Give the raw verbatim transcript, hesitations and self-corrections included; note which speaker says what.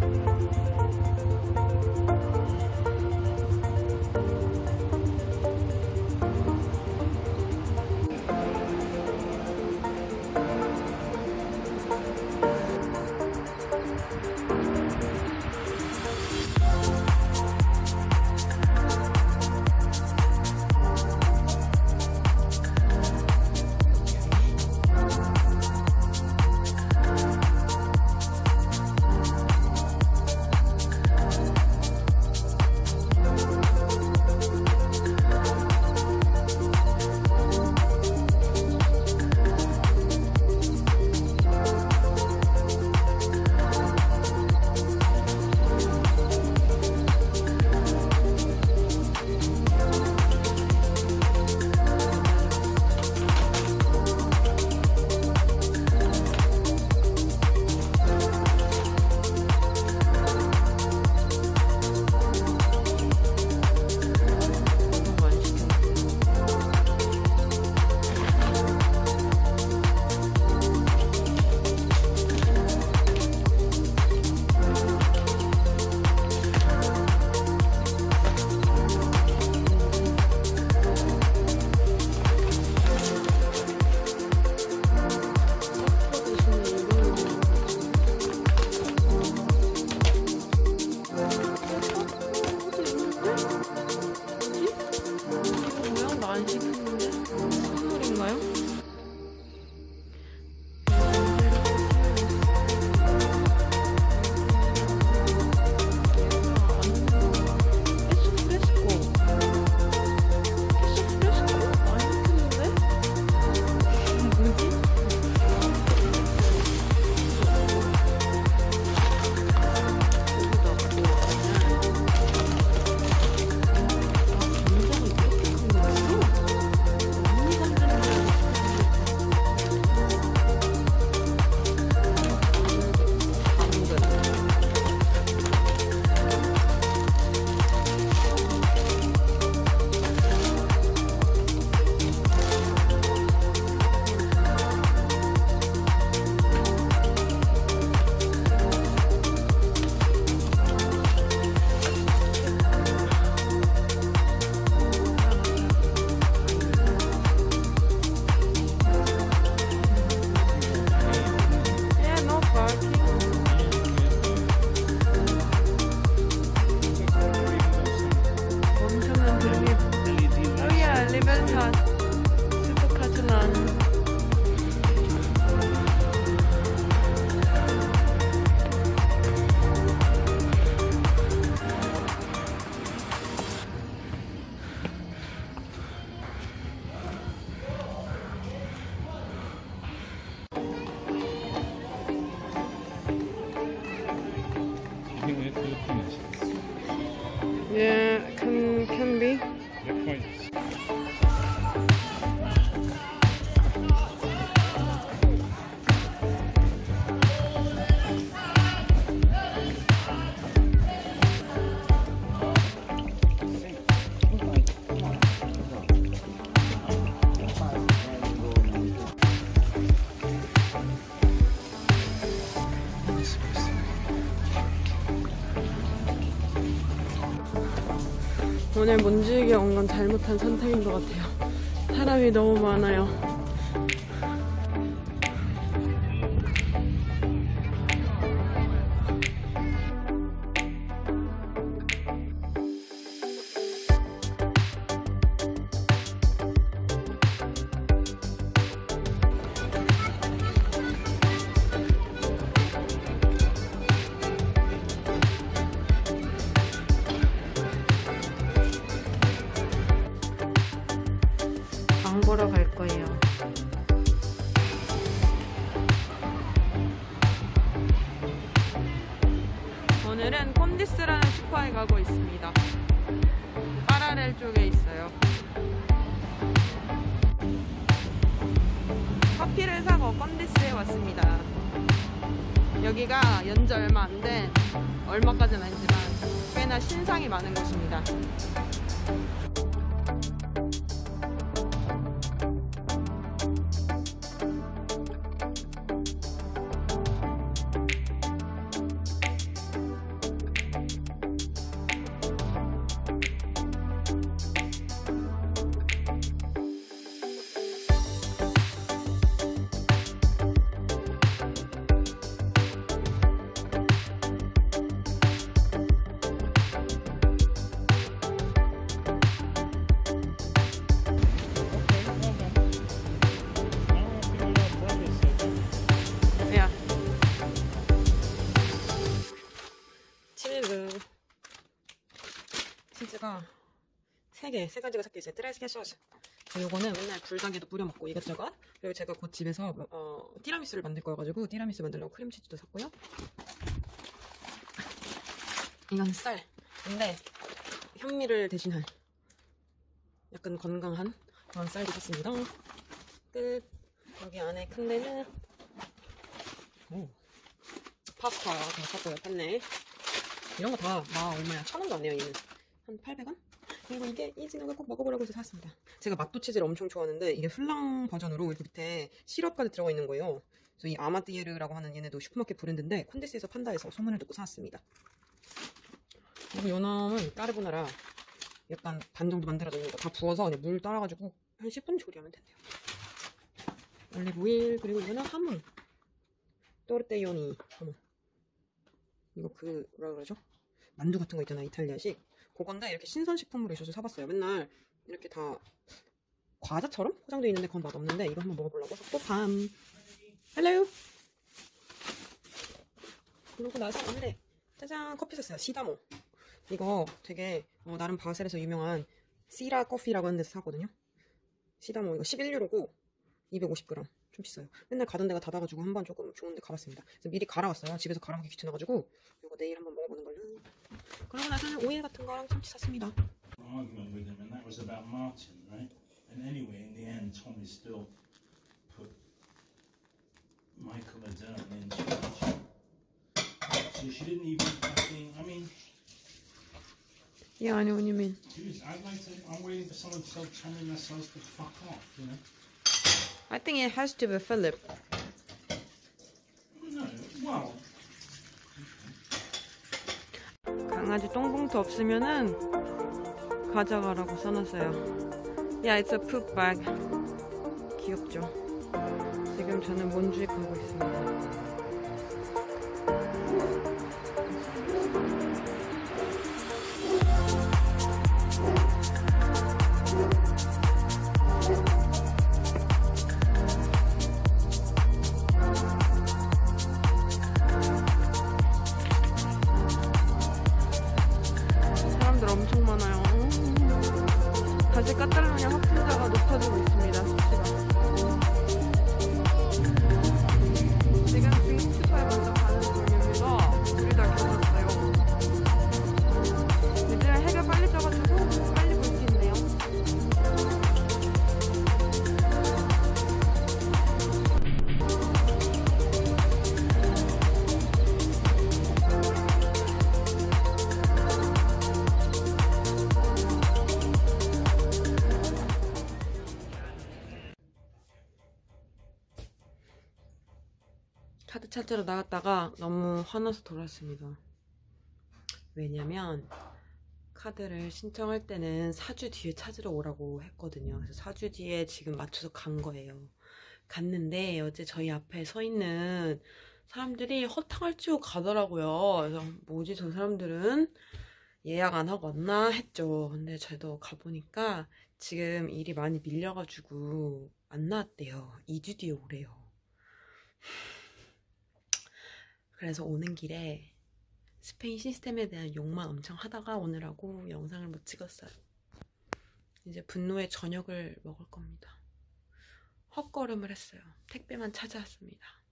Speaker 1: Yeah, can can be.
Speaker 2: Yeah, points.
Speaker 1: 오늘 몬주익에 온 건 잘못한 선택인 것 같아요. 사람이 너무 많아요. 안 보러 갈 거예요. 오늘은 콘디스라는 슈퍼에 가고 있습니다. 파라렐 쪽에 있어요. 커피를 사고 콘디스에 왔습니다. 여기가 연지 얼마 안 된, 얼마까지는 아니지만 꽤나 신상이 많은 곳입니다. 치즈가 세 개, 세 가지가 섞여 있어요. 트레스케 소스. 요거는 맨날 불닭에도 뿌려 먹고 이것저것. 그리고 제가 곧 집에서 어, 티라미수를 만들 거여가지고 티라미수 만들려고 크림치즈도 샀고요. 이건 쌀. 근데 현미를 대신할 약간 건강한 그런 쌀도 샀습니다. 끝. 여기 안에 큰 데는 오, 파스타 다 샀고요. 팠네. 이런 거 다 막 얼마야? 천 원도 안 해요. 얘는 한 팔백 원? 그리고 이게 이진호가 꼭 먹어보라고 해서 샀습니다. 제가 맛도 치즈를 엄청 좋아하는데 이게 플랑 버전으로 이렇게 밑에 시럽까지 들어가 있는 거예요. 그래서 이 아마띠에르라고 하는 얘네도 슈퍼마켓 브랜드인데 콘데스에서 판다 해서 소문을 듣고 사왔습니다. 그리고 요놈은 까르보나라 약간 반 정도 만들어져 있는 거 다 부어서 그냥 물 따라가지고 한 십 분 조리하면 된대요. 올리브 오일. 그리고 이거는 하문 또르테요니 하문. 이거 그 뭐라 그러죠? 만두 같은 거 있잖아, 이탈리아식. 그건데 이렇게 신선식품으로 있어서 사봤어요. 맨날 이렇게 다 과자처럼 포장되어 있는데 그건 맛없는데 이거 한번 먹어보려고 해서 또 밤. 헬로. 그러고 나서 오늘의 짜잔 커피 샀어요. 시다모. 이거 되게 어, 나름 바셀에서 유명한 시라 커피라고 하는 데서 사거든요. 시다모 이거 십일 유로고 이백오십 그램. 좀 비싸요. 맨날 가던 데가 닫아가지고 한번 조금 좋은 데 가봤습니다. 그래서 미리 갈아왔어요. 집에서 갈아먹기 귀찮아가지고 이거 내일 한번 먹어보는 걸로. 그러고 나서는 오일 같은 거랑 참치 샀습니다.
Speaker 2: Argument with him, and that was about Martin, right? And anyway, in the end, Tommy still put Michael Laderne in charge. So she didn't even fucking. I mean,
Speaker 1: Yeah, I know what you mean.
Speaker 2: dude, I'd like to. I'm waiting for someone to tell Tommy and ourselves to fuck off, you know?
Speaker 1: I think it has to be Philip.
Speaker 2: No, well.
Speaker 1: 강아지 똥봉투 없으면은 가져가라고 써놨어요. Yeah, it's a poop bag. 귀엽죠? 지금 저는 몬주익 가고 있습니다. 엄청 많아요. 다시 카탈루냐 확진자가 높아지고 있습니다. 수치가. 지금 스위스파에 먼저 가는 중입니다. 둘이 다 결혼했어요. 얘들 해가 빨리 져가지고 빨리 볼 수 있네요. 카드 찾으러 나갔다가 너무 화나서 돌아왔습니다. 왜냐면 카드를 신청할 때는 사 주 뒤에 찾으러 오라고 했거든요. 그래서 사 주 뒤에 지금 맞춰서 간 거예요. 갔는데 어제 저희 앞에 서 있는 사람들이 허탕을 치고 가더라고요. 그래서 뭐지 저 사람들은 예약 안 하고 왔나 했죠. 근데 저도 가보니까 지금 일이 많이 밀려가지고 안 나왔대요. 이 주 뒤에 오래요. 그래서 오는 길에 스페인 시스템에 대한 욕만 엄청 하다가 오느라고 영상을 못 찍었어요. 이제 분노의 저녁을 먹을 겁니다. 헛걸음을 했어요. 택배만 찾아왔습니다.